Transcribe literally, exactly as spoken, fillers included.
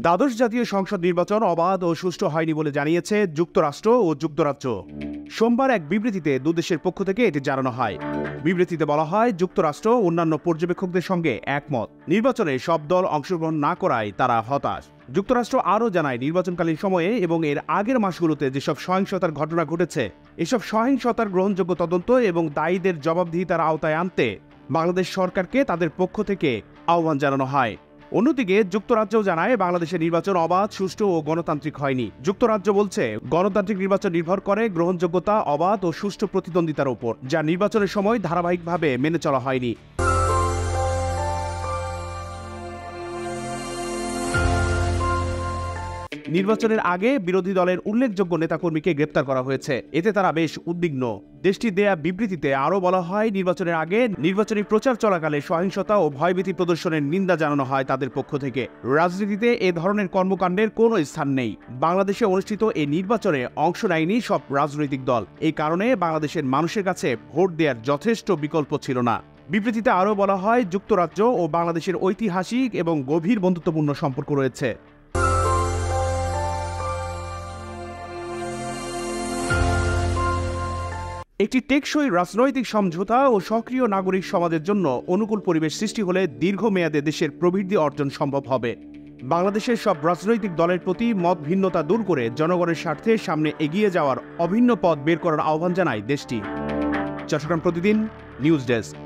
দ্বাদশ জাতীয় সংসদ নির্বাচন অবাধ ও সুষ্ঠু হয়নি বলে জানিয়েছে যুক্তরাষ্ট্র ও যুক্তরাজ্য। সোমবার এক বিবৃতিতে দুদেশের পক্ষ থেকে এটি জানানো হয়। বিবৃতিতে বলা হয়, যুক্তরাষ্ট্র অন্যান্য পর্যবেক্ষকদের সঙ্গে একমত, নির্বাচনে সব দল অংশগ্রহণ না করায় তারা হতাশ। যুক্তরাষ্ট্র আরও জানায়, নির্বাচনকালীন সময়ে এবং এর আগের মাসগুলোতে যেসব সহিংসতার ঘটনা ঘটেছে, এসব সহিংসতার গ্রহণযোগ্য তদন্ত এবং দায়ীদের জবাবদিহিতার আওতায় আনতে বাংলাদেশ সরকারকে তাদের পক্ষ থেকে আহ্বান জানানো হয়। অন্যদিকে যুক্তরাজ্যও জানায়, বাংলাদেশের নির্বাচন অবাধ, সুষ্ঠু ও গণতান্ত্রিক হয়নি। যুক্তরাজ্য বলছে, গণতান্ত্রিক নির্বাচন নির্ভর করে গ্রহণযোগ্যতা, অবাধ ও সুষ্ঠু প্রতিদ্বন্দ্বিতার উপর, যা নির্বাচনের সময় ধারাবাহিকভাবে মেনে চলা হয়নি। নির্বাচনের আগে বিরোধী দলের উল্লেখযোগ্য নেতাকর্মীকে গ্রেপ্তার করা হয়েছে, এতে তারা বেশ উদ্বিগ্ন। দেশটির দেয়া বিবৃতিতে আরও বলা হয়, নির্বাচনের আগে নির্বাচনী প্রচার চলাকালে সহিংসতা ও ভয়ভীতি প্রদর্শনের নিন্দা জানানো হয় তাদের পক্ষ থেকে। রাজনীতিতে এ ধরনের কর্মকাণ্ডের কোনো স্থান নেই। বাংলাদেশে অনুষ্ঠিত এই নির্বাচনে অংশ নেয়নি সব রাজনৈতিক দল। এই কারণে বাংলাদেশের মানুষের কাছে ভোট দেওয়ার যথেষ্ট বিকল্প ছিল না। বিবৃতিতে আরও বলা হয়, যুক্তরাজ্য ও বাংলাদেশের ঐতিহাসিক এবং গভীর বন্ধুত্বপূর্ণ সম্পর্ক রয়েছে। একটি টেকসই রাজনৈতিক সমঝোতা ও সক্রিয় নাগরিক সমাজের জন্য অনুকূল পরিবেশ সৃষ্টি হলে দীর্ঘমেয়াদে দেশের প্রবৃদ্ধি অর্জন সম্ভব হবে। বাংলাদেশের সব রাজনৈতিক দলের প্রতি মত ভিন্নতা দূর করে জনগণের স্বার্থে সামনে এগিয়ে যাওয়ার অভিন্ন পথ বের করার আহ্বান জানায় দেশটি। চট্টগ্রাম প্রতিদিন নিউজ ডেস্ক।